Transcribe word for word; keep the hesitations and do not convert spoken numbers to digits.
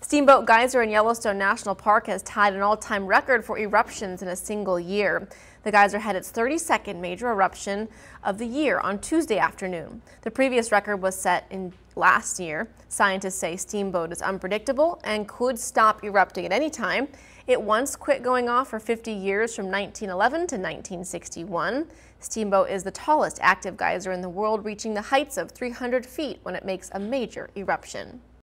Steamboat Geyser in Yellowstone National Park has tied an all-time record for eruptions in a single year. The geyser had its thirty-second major eruption of the year on Tuesday afternoon. The previous record was set in last year. Scientists say Steamboat is unpredictable and could stop erupting at any time. It once quit going off for fifty years from nineteen eleven to nineteen sixty-one. Steamboat is the tallest active geyser in the world, reaching the heights of three hundred feet when it makes a major eruption.